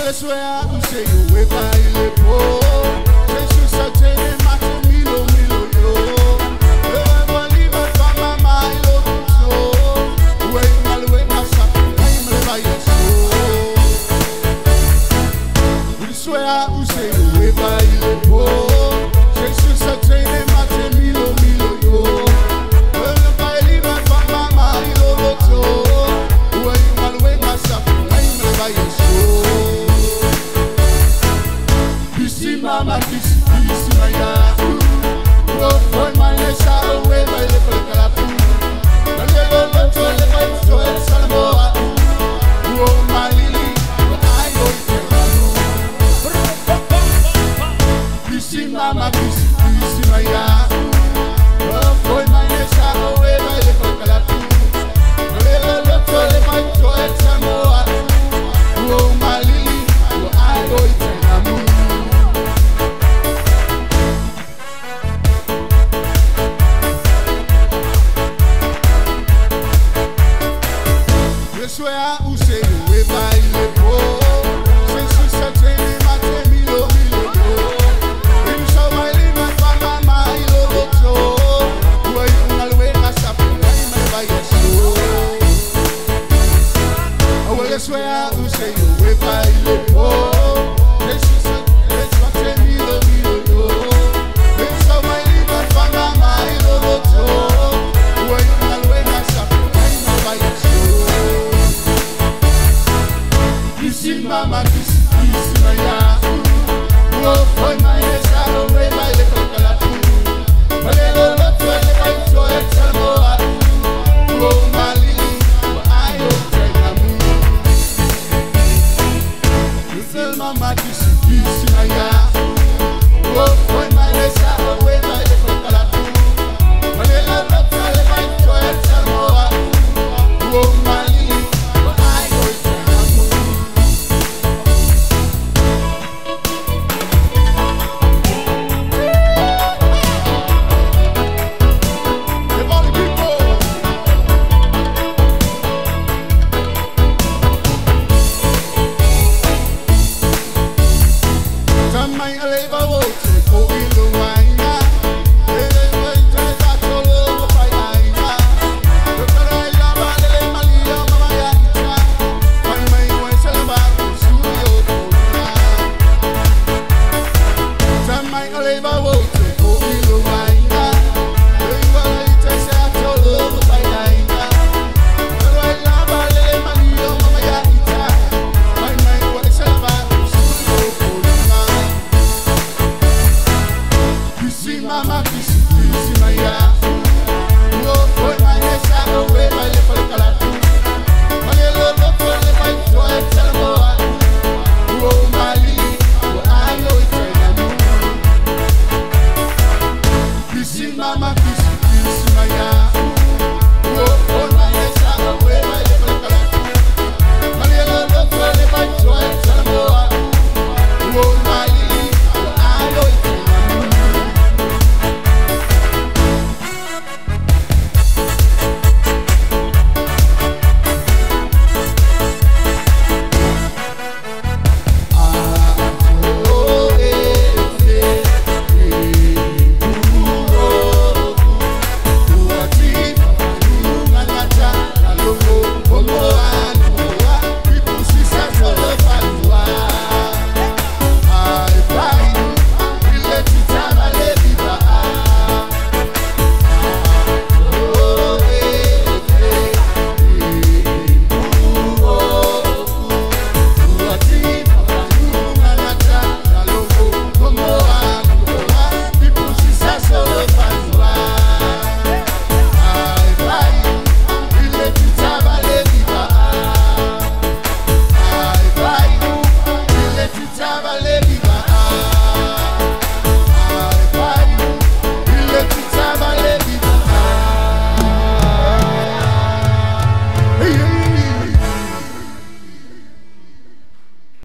Olha só o Senhor e vai levar. Jesus só tem mata milo yo. Eu vou livrar pra mamãe louco sou. O ei malwe passa, aí me leva isso. Olha só o Senhor e vai levar. Jesus só tem mata milo yo. Eu vou livrar pra mamãe louco sou. O ei malwe passa, aí me leva isso. Mama kisi maya, oh boy my lesha away by the kalapu. Malego loto le by joel salmoa, oh my lily, I go to kisi mama kisi maya, oh boy my lesha away by the kalapu. Malego loto le by joel salmoa, oh my lily, I go to Swear who say you way by the poor. Since you said mate milo yo. You saw my liver for mama yo so. Where you all way up by your soul. I will swear who say you way by the poor. Since you said mate milo yo. You saw my liver for mama yo so. Where you all way up by your soul. Kissing mama, kissing maya. Oh, boy, my lesha away by the kalapu. Malego loto le by joel salmoa. Oh, my lily, I hope you tell mama, kissing maya.